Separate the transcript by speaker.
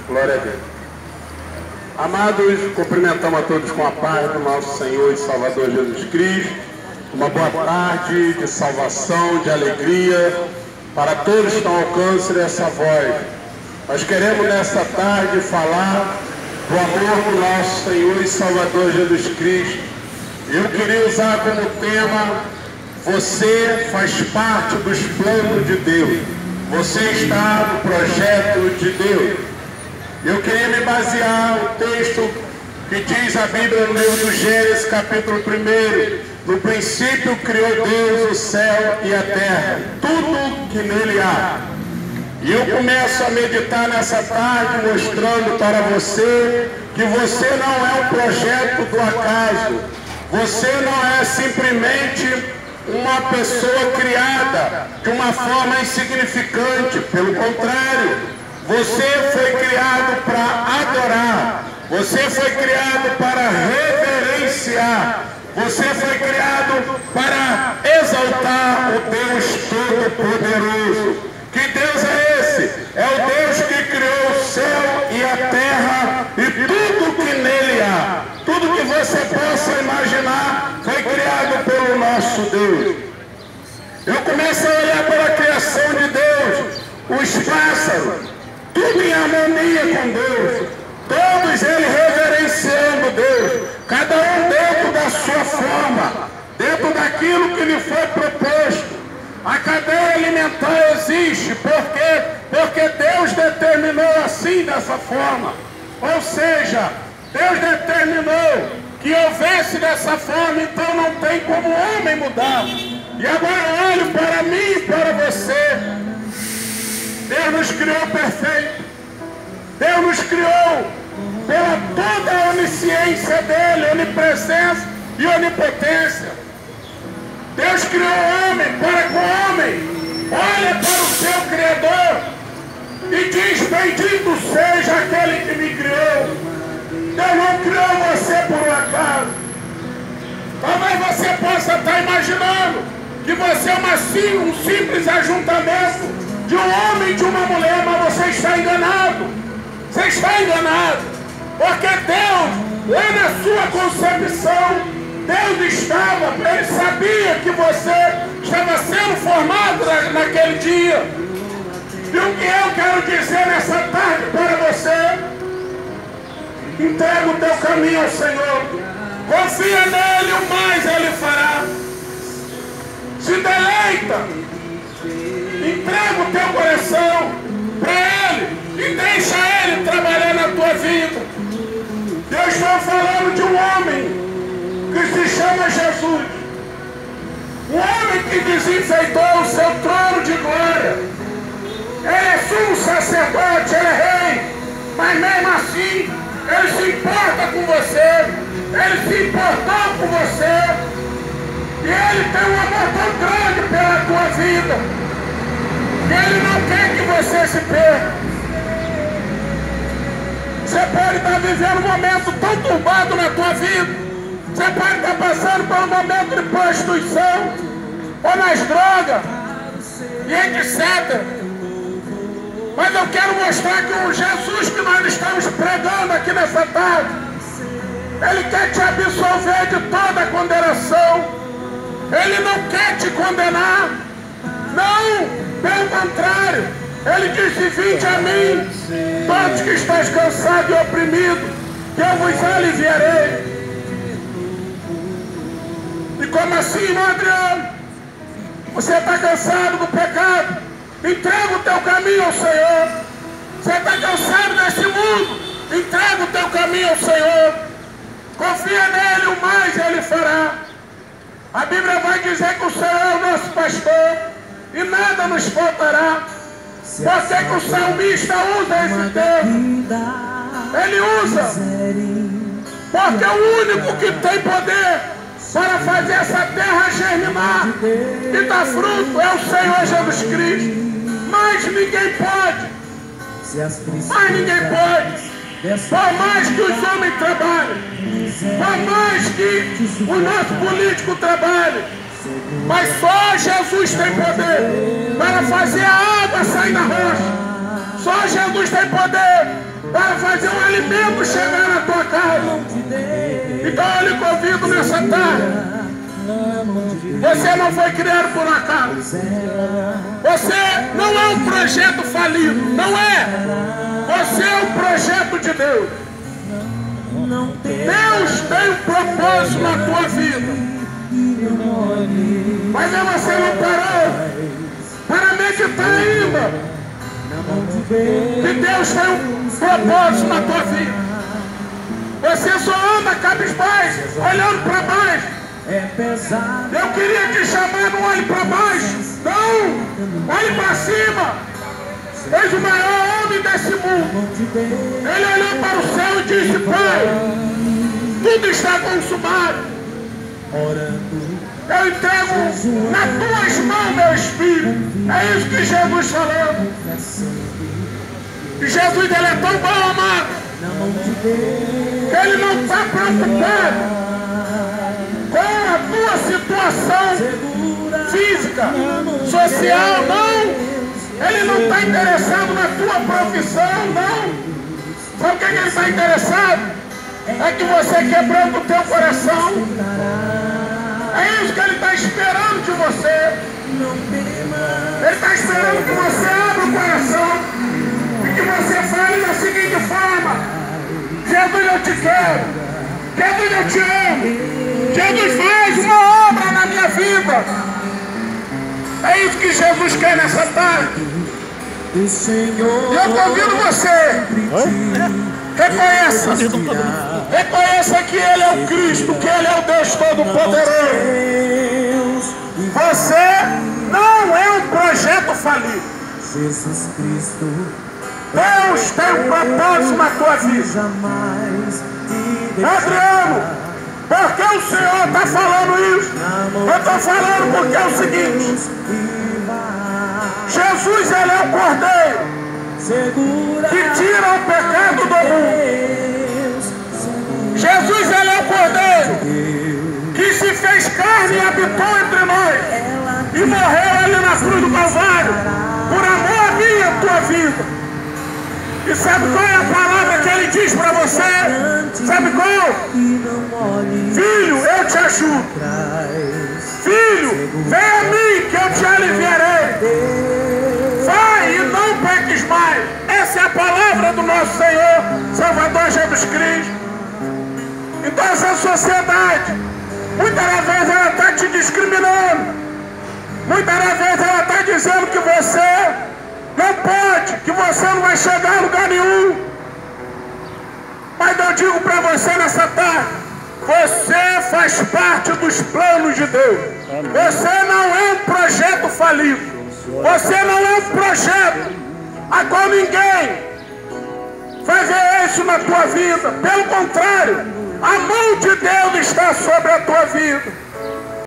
Speaker 1: Glória a Deus. Amados, cumprimentamos a todos com a paz do nosso Senhor e Salvador Jesus Cristo. Uma boa tarde de salvação, de alegria para todos que estão ao alcance dessa voz. Nós queremos nesta tarde falar do amor do nosso Senhor e Salvador Jesus Cristo. Eu queria usar como tema: você faz parte dos planos de Deus. Você está no projeto de Deus. Eu queria me basear no texto que diz a Bíblia no livro do Gênesis, capítulo 1. No princípio criou Deus o céu e a terra, tudo que nele há. E eu começo a meditar nessa tarde mostrando para você que você não é um projeto do acaso. Você não é simplesmente uma pessoa criada de uma forma insignificante. Pelo contrário, você foi criado para adorar. Você foi criado para reverenciar. Você foi criado para exaltar o Deus Todo-Poderoso. Que Deus é esse? É o Deus que criou o céu e a terra e tudo que nele há. Tudo que você possa imaginar foi criado pelo nosso Deus. Eu começo a olhar para a criação de Deus, os pássaros, tudo em harmonia com Deus, todos eles reverenciando Deus, cada um dentro da sua forma, dentro daquilo que lhe foi proposto. A cadeia alimentar existe, porque Deus determinou assim, dessa forma. Ou seja, Deus determinou que houvesse dessa forma, então não tem como o homem mudar. E agora olhe para mim e para você. Deus nos criou perfeito. Deus nos criou pela toda a onisciência dele, onipresença e onipotência. Deus criou o homem para que o homem olhe para o seu Criador e diz: bendito seja aquele que me criou. Deus não criou você por um acaso. Talvez você possa estar imaginando que você é um simples ajuntamento de um homem e de uma mulher, mas você está enganado. Você está enganado. Porque Deus, lá na sua concepção, Deus ele sabia que você estava sendo formado naquele dia. E o que eu quero dizer nessa tarde para você: entrega o teu caminho ao Senhor, confia nele, o mais ele fará. Se deleita, entrega o teu coração para ele e deixa ele trabalhar na tua vida. Eu estou falando de um homem que se chama Jesus, um homem que desenfeitou o seu trono de glória. Ele é sumo sacerdote, ele é rei, mas mesmo assim ele se importa com você, ele se importou com você, e ele tem um amor tão grande pela tua vida, que ele não quer que você se perca. Você pode estar vivendo um momento tão turbado na tua vida. Você pode estar passando por um momento de prostituição, ou nas drogas, e etc. Mas eu quero mostrar que o Jesus que nós estamos pregando aqui nessa tarde, ele quer te absolver de toda a condenação. Ele não quer te condenar. Não, pelo contrário. Ele disse: vinde a mim, todos que estáis cansados e oprimidos, que eu vos aliviarei. E como assim, irmão Adriano? Você está cansado do pecado? Entrega o teu caminho ao Senhor. Você está cansado desse mundo? Entrega o teu caminho ao Senhor. Confia nele, o mais ele fará. A Bíblia vai dizer que o Senhor é o nosso pastor e nada nos faltará. Por que o salmista usa esse termo? Ele usa porque o único que tem poder para fazer essa terra germinar e dar fruto é o Senhor Jesus Cristo. Mas ninguém pode. Mas ninguém pode. Por mais que os homens trabalhem, por mais que o nosso político trabalhe, mas só Jesus tem poder para fazer a água sair da rocha. Só Jesus tem poder para chegar na tua casa. Então eu lhe convido nessa tarde. Você não foi criado por acaso. Você não é um projeto falido. Não é. Você é um projeto de Deus. Deus tem um propósito na tua vida. Mas você não parou para meditar ainda que Deus tem um propósito na tua vida. Você só anda cabisbaixo, olhando para baixo. Eu queria te chamar, não olhe para baixo, não, olhe para cima. És o maior homem desse mundo. Ele olhou para o céu e disse: Pai, tudo está consumado. Eu entrego nas tuas mãos meu espírito. É isso que Jesus falou. E Jesus, ele é tão bom, amado, que ele não está preocupado com a tua situação física, social, não. Ele não está interessado na tua profissão, não. Sabe o que ele está interessado? É que você quebrando o teu coração. É isso que ele está esperando de você. Ele está esperando que você abra o coração e que você fale da seguinte forma: Jesus, eu te quero. Jesus, eu te amo. Jesus, faz uma obra na minha vida. É isso que Jesus quer nessa tarde. Eu convido você. Reconheça que Ele é o Cristo, que Ele é o Deus Todo-Poderoso. Você não é um projeto falido.
Speaker 2: Jesus Cristo,
Speaker 1: Deus tem um propósito na tua vida. Adriano, por que o Senhor está falando isso? Eu estou falando porque é o seguinte: Jesus, Ele é o Cordeiro que tira o pecado do mundo. Jesus, Ele é o Cordeiro que se fez carne e habitou entre nós e morreu ali na cruz do Calvário por amor a mim e a tua vida. E sabe qual é a palavra que Ele diz para você? Sabe qual? Filho, eu te ajudo. Filho, vem a mim que eu te aliviarei. Vai e não peques mais. Essa é a palavra do nosso Senhor, Salvador Jesus Cristo. Então essa sociedade, muitas vezes ela está te discriminando. Muitas vezes ela está dizendo que você não pode, que você não vai chegar a lugar nenhum. Mas eu digo para você nessa tarde: você faz parte dos planos de Deus. Você não é um projeto falido. Você não é um projeto a qual ninguém vai ver isso na tua vida. Pelo contrário, a mão de Deus está sobre a tua vida.